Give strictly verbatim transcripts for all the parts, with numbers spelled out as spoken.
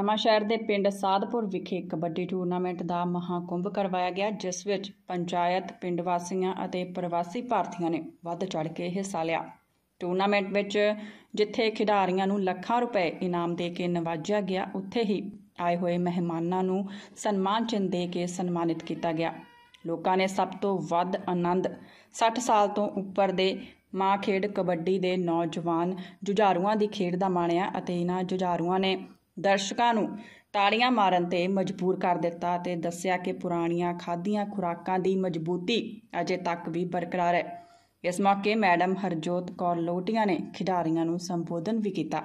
नवांशहर के पिंड साधपुर विखे कबड्डी टूरनामेंट का महाकुंभ करवाया गया, जिस विच पंचायत, पिंड वासियों और प्रवासी भारतीयों ने वध चढ़ के हिस्सा लिया। टूरनामेंट विच जिथे खिडारियों नूं लखां रुपए इनाम दे के नवाजा गया, उत्थे ही आए हुए मेहमानों नूं सन्मान चिन्ह दे के सन्मानित किया गया। लोगों ने सब तो वध आनंद साठ साल तो उपर दे मां खेड कबड्डी के नौजवान जुझारुआं की खेड का माणिया ਅਤੇ इन्हां जुझारुआं ने दर्शकों नूं ताड़ियां मारन ते मजबूर कर दिता ते दस्सिया कि पुराणियां खाधियां खुराकां दी मजबूती अजे तक भी बरकरार है। इस मौके मैडम हरजोत कौर लोटिया ने खिडारियों नूं संबोधन भी किया।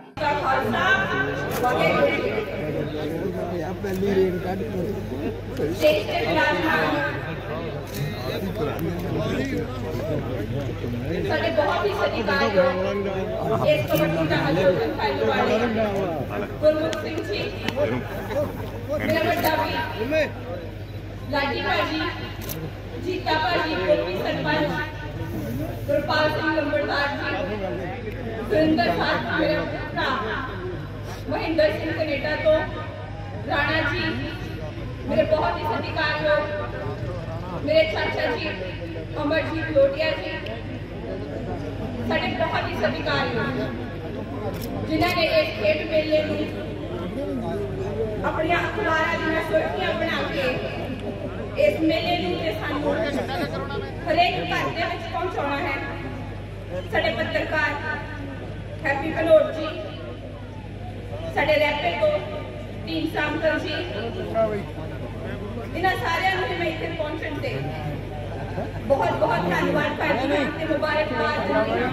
ਸਾਡੇ ਬਹੁਤ ਹੀ ਸਤਿਕਾਰਯੋਗ ਇਸ ਕਮੇਟੀ ਦਾ ਆਯੋਜਨ ਕਰਨ ਵਾਲੇ ਗੁਰਮੁਖ ਸਿੰਘ ਜੀ, ਮੇਰਾ ਵੱਡਾ ਵੀ ਲਾਡੀ ਭਾਜੀ, ਜੀਤਾ ਭਾਜੀ, ਗੋਪੀ ਸਰਪੰਚ, ਗੁਰਪਾਲ ਸਿੰਘ ਲੰਬੜਦਾਰ ਜੀ, ਸੁਰਿੰਦਰ ਸਾਹਿਬ ਮੇਰਾ ਭਰਾ, ਮਹਿੰਦਰ ਸਿੰਘ ਕੈਨੇਡਾ ਤੋਂ, ਰਾਣਾ जी, मेरे बहुत ही सत्कारयोग मेरे चाचा जी अमरजीत लोटिया जी, साढ़े बहुत ही सत्कारयोग जिन्होंने इस खेड मेले में अपन अखबार दी सुर्खियां बना के इस मेले में सानू हरेक घर के पहुंचाना है। साढ़े पत्रकार हैप्पी कनौर जी, साढ़े रैपिड को टीम सामकर जी, इन्होंने सारिया मैं इतने पहुंचने से बहुत बहुत धन्यवाद करती हूँ, मुबारकबाद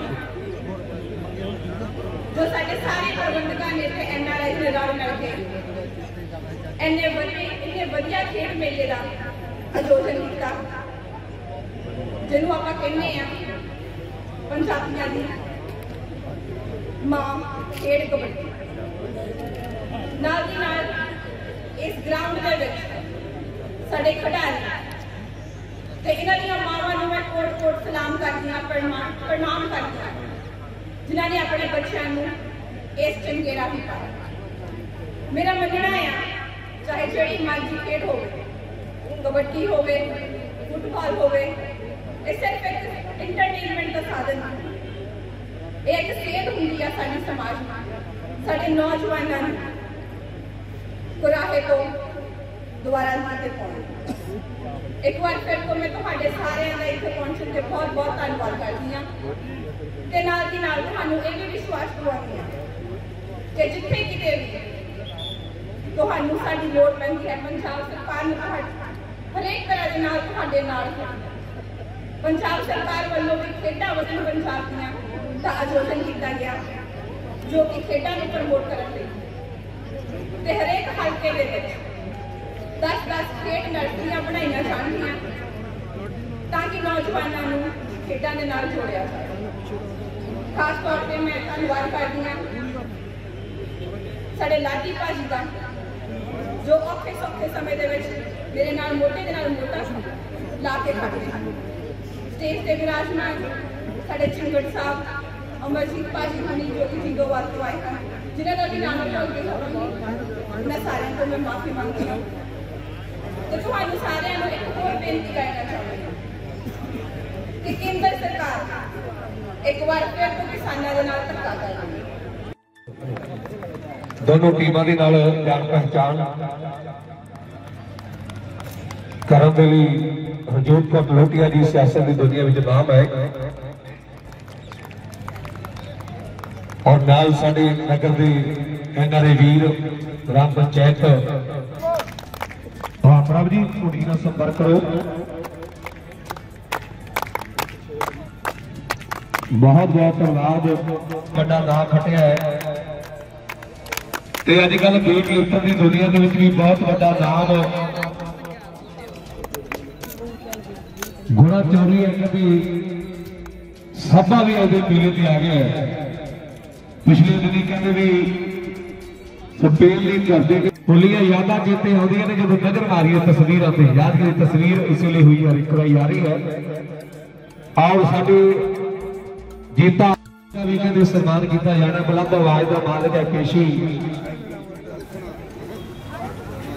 जो साढ़े सारे प्रबंधकों ने एन आर आई के रल मिलके इन्ने इन्ने वधिया खेड मेले का आयोजन किया, जिन्होंने आप कहने पंजाबियों की मां खेड कबड्डी नाल दी नाल इस ग्राउंड के विच साडे खिडारी ते इन्हां दी मावां नूं मैं कोट कोट सलाम करदी हां, प्रणाम प्रणाम करदी हां, जिन्हां ने अपने बच्चों नूं इस चंगेरा भी पाया। मेरा मनना है चाहे जिहड़ी मर्जी खेड होवे, कबड्डी होवे, फुटबॉल होवे, ये सिर्फ एक इंटरटेनमेंट का साधन है। एक सेहत हुंदी है साडे समाज में, साडे नौजवानों नूं कुराहे तो दोबारा लाते पाने। एक बार फिर को मैं तुम्हारे सारे का इतने पहुंचने से बहुत बहुत धन्यवाद करती हूँ ते नाल दी नाल तुहानूं ये भी विश्वास दिवाउंदी हां कि जिथे किते भी तुहानूं साडी लोड़ पैंदी है, पंजाब सरकार ने हरेक तरह के नाल तुहाडे नाल पंजाब सरकार वालों भी खेडां वतन पंजाब दियां दा आयोजन किया गया, जो कि खेडां नूं प्रमोट करन लई ते हरेक हल्के दे विच दस दस खेड नर्सरियां बनाईयां जाणगीआं ताकि नौजवानों नूं खेडां दे नाल जोड़िया जाए। खास तौर पर मैं धन्यवाद करदी हां साडे लाडी भाजी का, जो औखे सौखे समय दे विच मेरे नाल मोटे दे नाल मोटा ला के खड़े हैं। स्टेज ते विराजमान साडे चिंगड़ साहब, अमरजीत भाजी हनी, जो कि जिंदोवाल तो आए हैं, जिन्हों का भी नाम भुल गई, मैं सारे को मैं माफी मांगती हूँ। तो तुहानूं सारिआं नूं एक होर बेनती करना चाहुंदी कि केंद्र सरकार एक बार फिर तो किसानां दे नाल धक्का कर रही है। दोनों टीमां दे नाल जान पहचान करन दे लई हरजोत कौर लोटिया जी सियासत की दुनिया विच नाम है और नाल साडे नगर दे एन आर आई वीर ग्राम पंचायत प्रभ जी कुड़ी नाल संपर्क करो। बहुत बहुत धन्यवाद, बड़ा नाम खटिया है ते अजकल वेट लिफ्टर की दुनिया के भी बहुत बड़ा नाम गुणा चौरी है कि सभा भी अभी मेले से आ गया है। पिछले दिन कहते भी सपेल नहीं करते, पुलिया यादा चेते आदि ने जब नजर मारी है तस्वीर आते याद की तस्वीर इसलिए हुई है एक बार आ रही है। और साडे जीता भी कहते सम्मान किया जाना, बुलंद आवाज का मालिक है केशी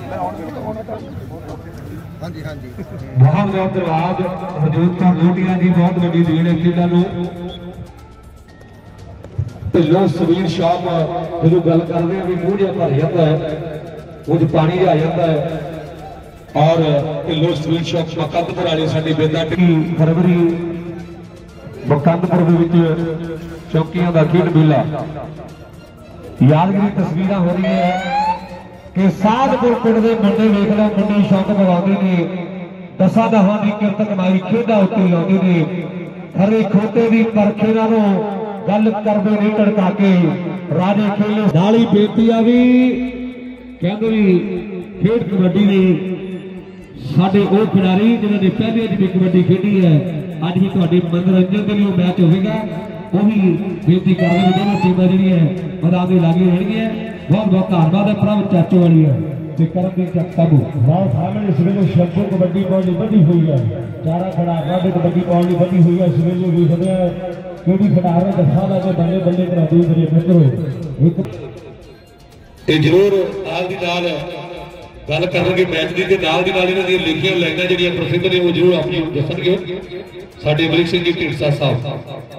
ਹਾਂਜੀ ਹਾਂਜੀ बहुत बहुत धन्यवाद हरजोत कौर लोटिया जी, बहुत वड्डी देन है खेलों नूं। ढिल्लों सवीर शाह जो गल करते हैं भी मूँह जिहा भर जाता है, कुछ पानी आ जाता है। और ढिल्लों सवीर शाह मकंदपुर वाले साडी बेदा फरवरी मकंदपुर के चौकियां का खेड मेला यादगिरी तस्वीर हो रही है कि साधपुर पिंड के मुंडे वेख लो, मुंडे शौक मवाते ने दसा दहां की किरत कमाई खेडा उत्ते लाते ने, खरे खोटे की परखे नालों गल करते नहीं टड़का के राजे खेले नाल ही बेनती आ भी कहते भी खेड कबड्डी ने साडे वो खिडारी जिन्होंने पहले भी कबड्डी खेडी है, अज भी तुहाडे मनोरंजन के लिए मैच होगा, वो भी बेनती कर रहे दोनों टीमां जी मैदान के लागे रहनियां। बहुत बहुत धन्यवाद है प्रभ चाचो वाली है करमदीप जगताबू बहुत सामने इस वेले शब्दों कबड्डी पाउंड बधी हुई है, चारा खिडारियों की कबड्डी पाउंड बधी हुई है। इस वेले देखते हैं कि खिडारी दसा का बल्ले बल्ले करा दी मेरे मित्रों जरूर नाल दी नाल गल करनगे मैच की नाल दी नाल इन्हां दी लिखियां लाइनां जिहड़ियां प्रसिद्ध ने वो जरूर अपनी दसणगे साडे अमरीक सिंह जी ढींडसा साहब।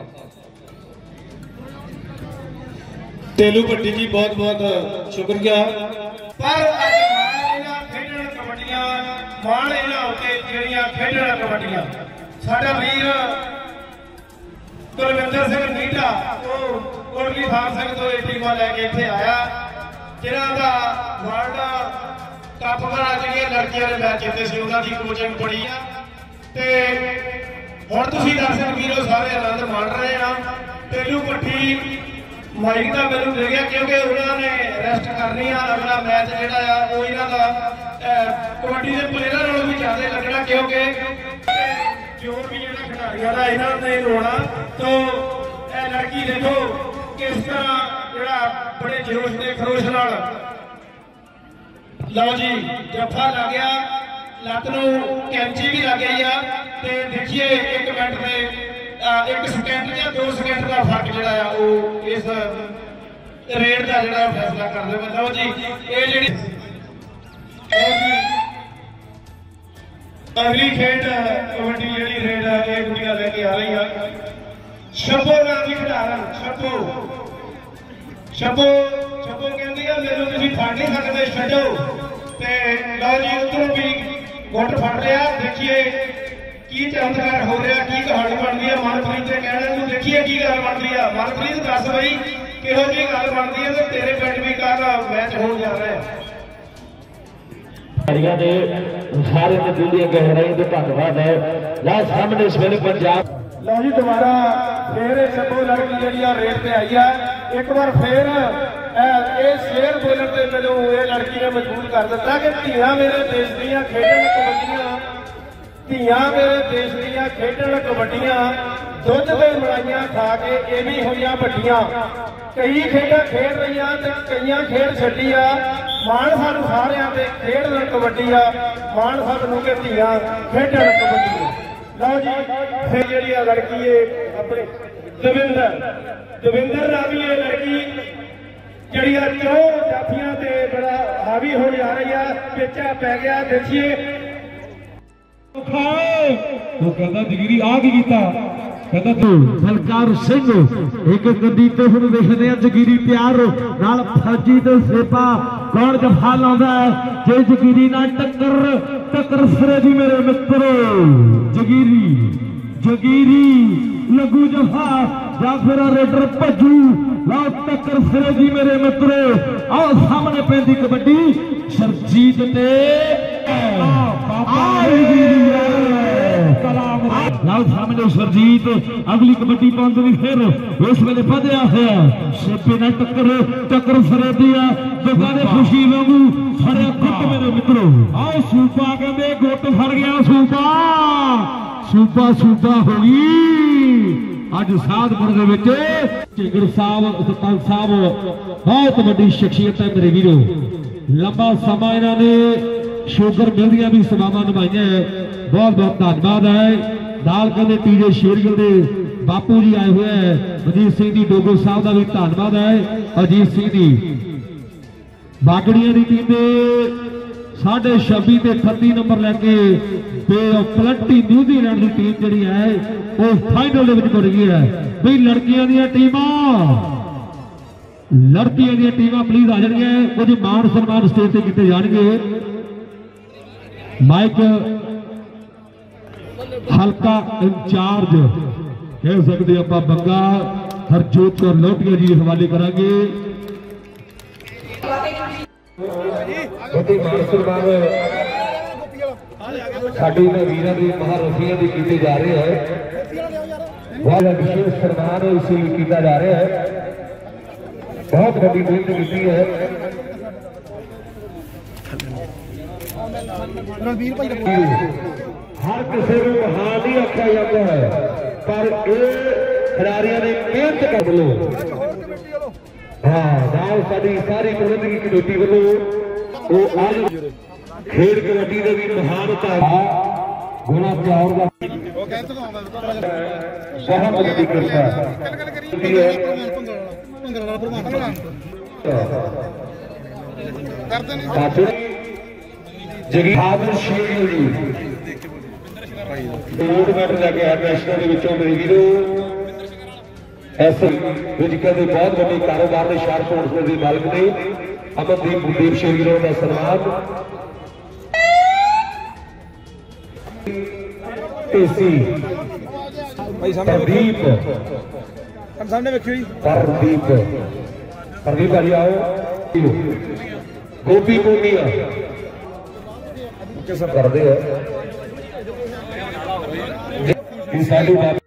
तेलू भट्टी जी बहुत बहुत शुक्रिया। पर खेडण कबड्डियां माण इन्हां उत्ते ਜਿਹੜੀਆਂ खेडण कबड्डियां साडा वीर कुलविंदर सिंह नीटा ਉਹ ਕੋਟਲੀ ਖਾਨ ਸਿੰਘ ਤੋਂ ਇਹ ਟੀਮਾਂ ਲੈ ਕੇ ਇੱਥੇ ਆਇਆ, ਜਿਨ੍ਹਾਂ ਦਾ ਵਰਲਡ ਕੱਪ ਵਾਲਾ ਜਿਹੜੀਆਂ ਲੜਕੀਆਂ ਦੇ ਮੈਚ ਜਿੱਤੇ ਸੀ ਉਹਨਾਂ ਦੀ ਕੋਚਿੰਗ ਬੜੀ ਆ ਤੇ ਹੁਣ ਤੁਸੀਂ ਦਰਸ਼ਕ ਵੀਰੋ ਸਾਰੇ ਆਨੰਦ ਮਾਣ ਰਹੇ ਆ। ਤੇਲੂ ਭੱਟੀ ਮਾਈਕ ਦਾ ਮੈਨੂੰ ਦੇ ਗਿਆ क्योंकि उन्होंने रेस्ट करनी है, अगला मैच जोड़ा आ वो इन्हों का कबड्डी के प्लेयरों नालों भी ज़्यादा लगना क्योंकि जोर भी जो खिडारियों का इन्होंने होना। तो यह लड़की देखो किस तरह जोड़ा बड़े जोश के खरोश नाल लो जी जफा लग गया, लत्त नूं कैंची भी लग गई है। तो देखिए एक मिनट में एक सैकेंड या दो सैकेंड का फर्क जोड़ा आ वो इस रेड का जोड़ा फैसला कर दे। लो जी ये जी अगली खेड कबड्डी जी रेड है ये दुनिया लेके आ रही है। शब्बो नाम की खिडारन शब्बो शब्बो शब्बो कहती है मेरे तुम फड़ नहीं सकते छो। तो लो जी उधरों भी गुट फड़ लिया, देखिए की चमत्कार हो रहा, की कहानी बनती है। मनप्रीत के कहने को देखिए की गल बनती है। मनप्रीत दस बई किहो जी गल बनती है तो तेरे पिंड भी कल मैच हो जा रहा है। सारे दिल की गहराई से धन्यवाद है। ला सामने इस वेले पंजाब लो जी दोबारा फिर शब्बो लड़की जी रेट पे आई है, एक बार फिर शेर बोलर से मैनू ये लड़की ने मजबूर कर दिता कि धीआं मेरे देश दीआं खेडण कबड्डियां धीआं मेरे देश दीआं खेडण कबड्डियां दुध दे मलाइयां खा के ये भी होईयां वड्डियां। कई खेडां खेड रही ते कईयां खेड छड्डी आ, माण सानू सारियां ते खेडण कबड्डी आ, माण सानू के धीआं खेडण कबड्डी। लो जी फिर जी लड़की है अपने दविंदर दविंदर नाम की लड़की जी क्यों जाफियां से बड़ा हावी हो जा रही है, पेचा पै गया। देखिए वो कहता जगीरी आ की कीता कहता तू बलकार सिंह एक गड्डी तो हम देखते हैं जगीरी प्यार नाल फौजी तो सेपा कौन जफा लाਉਂਦਾ जे जगीरी ना टक्कर टक्कर सिरे दी मेरे मित्रो जगीरी जगीरी लगू जफा या फिर रेडर भजू लो टक्कर सिरे दी मेरे मित्रो। आओ सामने पैंदी कबड्डी सरजीत ते लाओ सामने सरजीत अगली कबड्डी पाउंड भी फिर इस वेले बढ़िया है सेपे ने टक्कर टक्कर फरे दिया लोगों ने खुशी वांगू फड़े गुट मेरे मित्रों। आओ सूपा कहते गुट फड़ गया सूपा सूपा सूपा होगी अज साधपुर दे विच ढिंगड़ साहब सरपंच साहब बहुत बड़ी शख्सियत है मेरे वीरों। लंबा समा इन्होंने शुगर मिलदियां भी सेवावां निभाइयां है, बहुत बहुत धन्यवाद है। नाल कहते टीजे शेरगिल दे बापू जी आए हुए हैं, अजीत सिंह जी डोगो साहब का भी धन्यवाद है। अजीत सिंह जी बागड़िया की टीम के साढ़े छब्बी ते अठत्ती नंबर लैके बे ऑफ प्लंटी न्यूजीलैंड की टीम जी है वो फाइनल मुड़ गई है। बई लड़कियां दी टीमां लड़कियां दी टीमां प्लीज आ जाएंगे, कुछ मान सम्मान स्टेज से किए जाएंगे। माइक हल्का इंचार्ज कह सकते आप बंगा हरजोत कौर लोटिया जी हवाले करांगे। मान सम्मान साडी वीरां दी महारथियां दी कीते जा रहे हैं, बहुत विशेष सम्मान इसे किया जा रहा है। बहुत बड़ी मेहनत की है। हर किसी को महान नहीं आख्या जाता है, पर ये खिलाड़ियों ने मेहनत कर लो। हाँ नाल साडी सारी प्रबंधकी कमेटी वालों वो आज खेल कबड्डी के भी महान गुना प्यार का बहुत बड़ी कृपा जगीर शेर जी टूर्नामेंट लैके आया नेशनल के मेरे वीरो ऐसे कहते बहुत बड़े कारोबार के शार्प हौसले के मालिक ने अमनदीप गुरदीप शेर का सन्मान प्रदीप प्रदीप प्रदीप भाजी आओ गोपी मोनिया करते हैं।